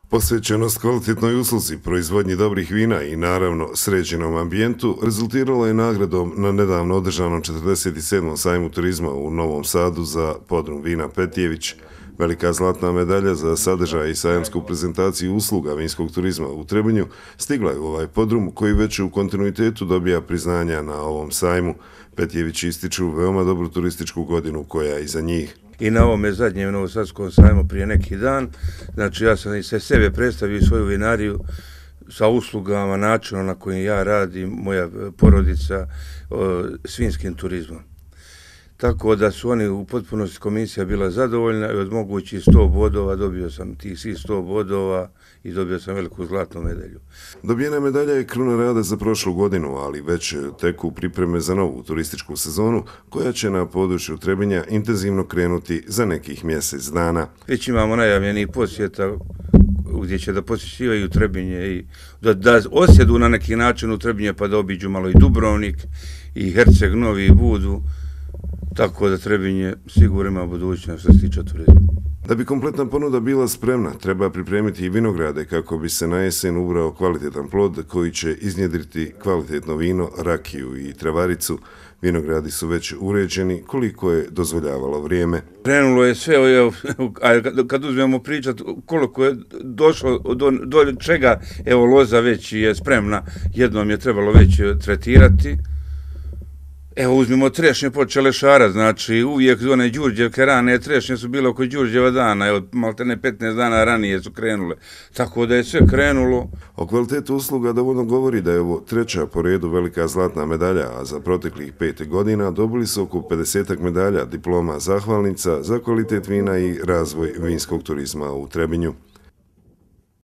Posvećenost kvalitetnoj usluzi, proizvodnji dobrih vina i naravno sređenom ambijentu rezultiralo je nagradom na nedavno održanom 47. sajmu turizma u Novom Sadu za podrum vina Petijević. Velika zlatna medalja za sadržaj i sajamsku prezentaciju usluga vinskog turizma u Trebinju stigla je u ovaj podrum koji već u kontinuitetu dobija priznanja na ovom sajmu. Petijević ističu veoma dobru turističku godinu koja je iza njih. I na ovome zadnjem Novosadskom sajmu prije neki dan, znači ja sam i se sebe predstavio svoju vinariju sa uslugama, načinom na kojim ja radim, moja porodica, svinjskim turizmom. Tako da su oni u potpunosti komisija bila zadovoljna i od mogućih 100 bodova dobio sam tih svih 100 bodova i dobio sam veliku zlatnu medalju. Dobijena medalja je kruna rada za prošlu godinu, ali već teku pripreme za novu turističku sezonu koja će na području Trebinja intenzivno krenuti za nekih mjesec dana. Već imamo najavljenih posjeta gdje će da posjećivaju Trebinje i da osjedu na neki način u Trebinje pa da obiđu malo i Dubrovnik i Herceg Novi i Budu. Tako da Trebinje sigurno ima budućnost što se tiče turizma. Da bi kompletna ponuda bila spremna, treba pripremiti i vinograde kako bi se na jesen ubrao kvalitetan plod koji će iznjedriti kvalitetno vino, rakiju i travaricu. Vinogradi su već uređeni koliko je dozvoljavalo vrijeme. Krenulo je sve, kad uzmemo pričat koliko je došlo do čega, evo loza već je spremna, jednom je trebalo već tretirati. Evo, uzmimo trešnje počele šara, znači uvijek one Đurđevke rane trešnje su bile oko Đurđeva dana, evo, maltene 15 dana ranije su krenule, tako da je sve krenulo. O kvalitetu usluga dovoljno govori da je ovo treća po redu velika zlatna medalja, a za proteklih 5 godina dobili su oko 50 medalja, diploma zahvalnica za kvalitet vina i razvoj vinskog turizma u Trebinju.